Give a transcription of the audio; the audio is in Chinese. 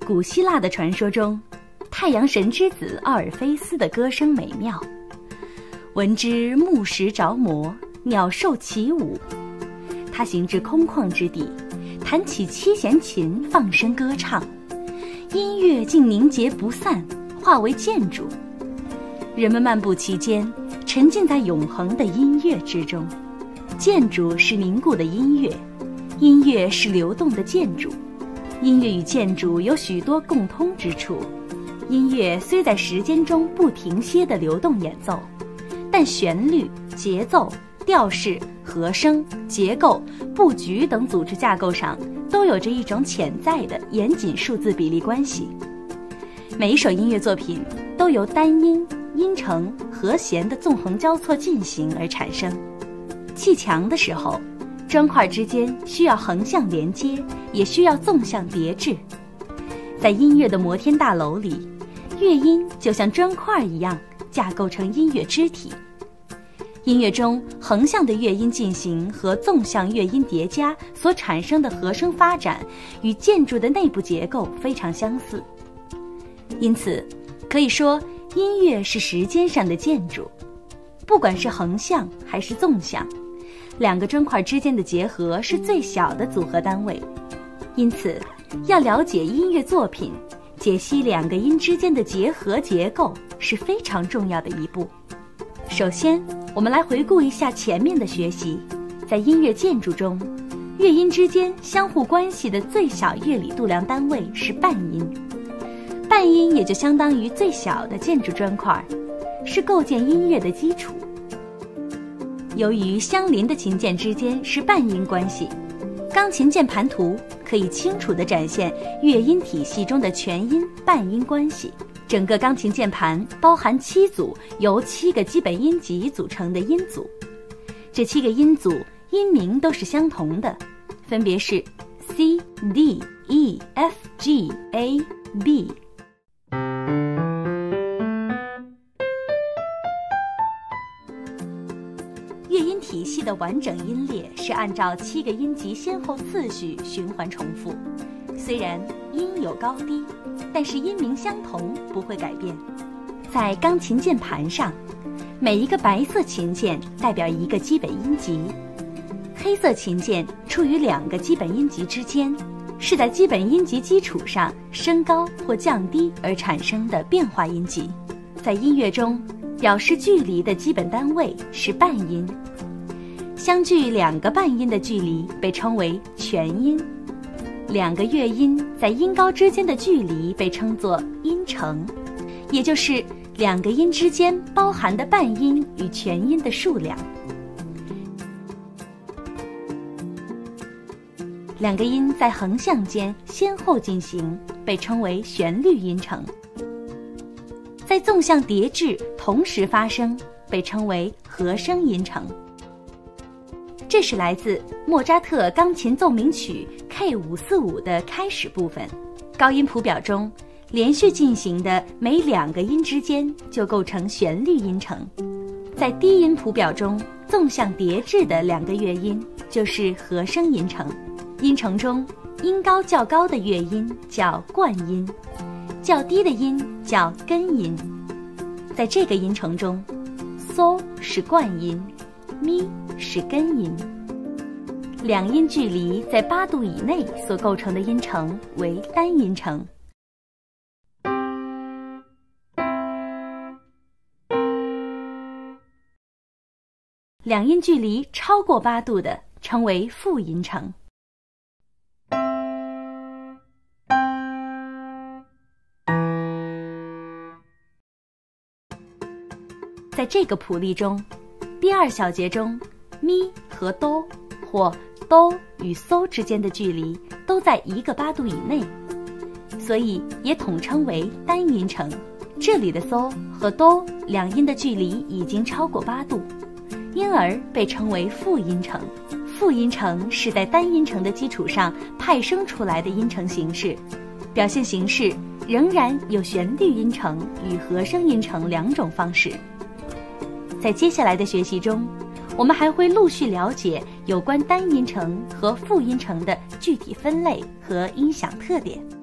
古希腊的传说中，太阳神之子奥尔菲斯的歌声美妙，闻之木石着魔，鸟兽起舞。他行至空旷之地，弹起七弦琴，放声歌唱，音乐竟凝结不散，化为建筑。人们漫步其间，沉浸在永恒的音乐之中。建筑是凝固的音乐，音乐是流动的建筑。音乐与建筑有许多共通之处。音乐虽在时间中不停歇地流动演奏，但旋律、节奏、调式、和声、结构、布局等组织架构上都有着一种潜在的严谨数字比例关系。每一首音乐作品都由单音、音程、和弦的纵横交错进行而产生。砌墙的时候，砖块之间需要横向连接，也需要纵向叠置。在音乐的摩天大楼里，乐音就像砖块一样架构成音乐肢体。音乐中横向的乐音进行和纵向乐音叠加所产生的和声发展与建筑的内部结构非常相似。因此可以说，音乐是时间上的建筑，不管是横向还是纵向，两个砖块之间的结合是最小的组合单位。因此要了解音乐作品，解析两个音之间的结合结构是非常重要的一步。首先，我们来回顾一下前面的学习。在音乐建筑中，乐音之间相互关系的最小乐理度量单位是半音。半音也就相当于最小的建筑砖块，是构建音乐的基础。由于相邻的琴键之间是半音关系，钢琴键盘图可以清楚地展现乐音体系中的全音半音关系。整个钢琴键盘包含7组由7个基本音级组成的音组，这7个音组音名都是相同的，分别是 C、D、E、F、G、A、B。乐音体系的完整音列是按照7个音级先后次序循环重复，虽然音有高低，但是音名相同不会改变。在钢琴键盘上，每一个白色琴键代表一个基本音级，黑色琴键处于2个基本音级之间，是在基本音级基础上升高或降低而产生的变化音级。在音乐中，表示距离的基本单位是半音，相距2个半音的距离被称为全音。2个乐音在音高之间的距离被称作音程，也就是2个音之间包含的半音与全音的数量。2个音在横向间先后进行，被称为旋律音程。在纵向叠置同时发生，被称为和声音程。这是来自莫扎特钢琴奏鸣曲 K545 的开始部分。高音谱表中，连续进行的每2个音之间就构成旋律音程。在低音谱表中，纵向叠置的2个乐音就是和声音程。音程中，音高较高的乐音叫冠音，较低的音叫根音。在这个音程中，嗦是冠音，咪是根音。2音距离在8度以内所构成的音程为单音程。2音距离超过8度的称为复音程。在这个谱例中，第2小节中，咪和哆或哆与嗦之间的距离都在1个8度以内，所以也统称为单音程。这里的嗦和哆2音的距离已经超过8度，因而被称为复音程。复音程是在单音程的基础上派生出来的音程形式，表现形式仍然有旋律音程与和声音程2种方式。在接下来的学习中，我们还会陆续了解有关单音程和复音程的具体分类和音响特点。